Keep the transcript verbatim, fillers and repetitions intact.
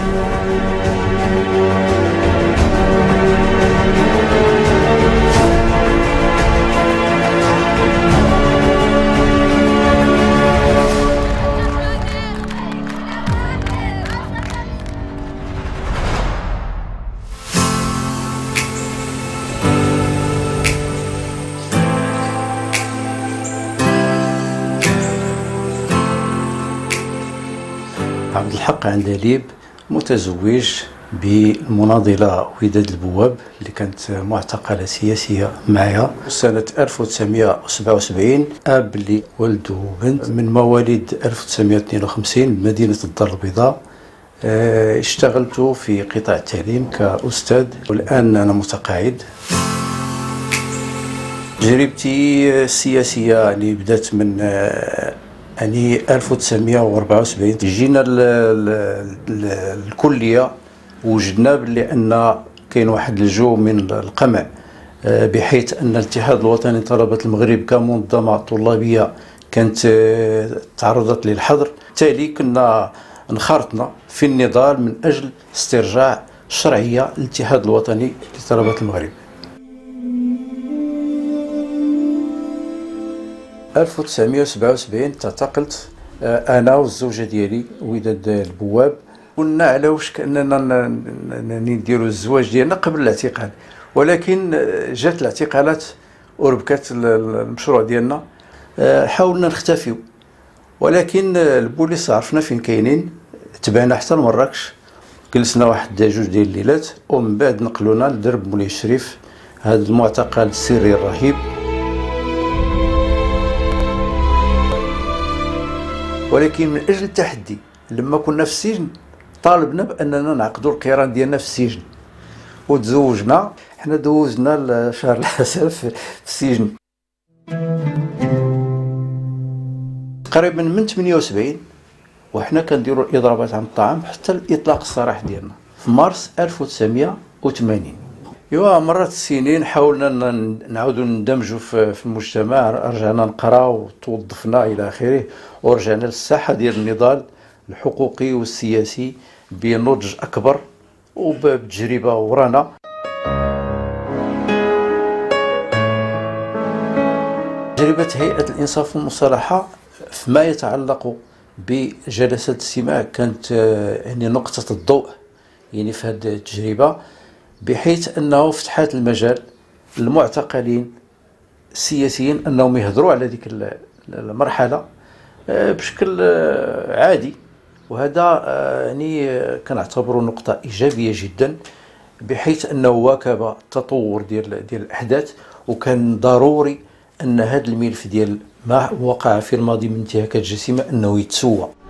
عبد الحق عندليب متزوج بالمناضلة وداد البواب اللي كانت معتقلة سياسية معايا سنة ألف وتسعمائة وسبعة وسبعين. أب اللي ولده بنت من مواليد ألف وتسعمائة واثنين وخمسين بمدينة الدار البيضاء. اشتغلت في قطاع التعليم كأستاذ والآن أنا متقاعد. تجربتي السياسية يعني بدأت من يعني ألف وتسعمائة وأربعة وسبعين. جينا الكلية وجدنا بلي أن كاين واحد الجو من القمع، بحيث أن الاتحاد الوطني لطلبة المغرب كمنظمة طلابية كانت تعرضت للحظر. بالتالي كنا انخرطنا في النضال من أجل استرجاع الشرعية للاتحاد الوطني لطلبة المغرب. ألف وتسعمائة وسبعة وسبعين تعتقلت انا والزوجه ديالي وداد البواب. كنا على وشك اننا نديروا الزواج ديالنا قبل الاعتقال، ولكن جات الاعتقالات وربكت المشروع ديالنا. حاولنا نختفيو، ولكن البوليس عرفنا فين كاينين، تبعنا حتى لمراكش، جلسنا واحد جوج ديال الليلات ومن بعد نقلونا لدرب مولاي الشريف، هذا المعتقل السري الرهيب. ولكن من اجل التحدي لما كنا في السجن طالبنا باننا نعقدوا القران ديالنا في السجن وتزوجنا. حنا دوزنا شهر العسل في السجن تقريبا من ثمانية وسبعين، وحنا كنديروا الاضرابات عن الطعام حتى الاطلاق السراح ديالنا في مارس ألف وتسعمائة وثمانين. ايوا مرات السنين حاولنا نعاودوا نندمجوا في المجتمع، رجعنا نقراو وتوظفنا الى اخره، ورجعنا للساحه ديال النضال الحقوقي والسياسي بنضج اكبر وبتجربه ورانا. تجربه هيئه الانصاف والمصالحه فيما يتعلق بجلسات الاستماع كانت يعني نقطه الضوء يعني في هذه التجربه، بحيث انه فتحت المجال للمعتقلين السياسيين انهم يهضروا على ديك المرحله بشكل عادي، وهذا يعني كنعتبره نقطه ايجابيه جدا، بحيث انه واكب التطور ديال ديال الاحداث، وكان ضروري ان هذا الملف ديال ما وقع في الماضي من انتهاكات جسيمه انه يتسوى.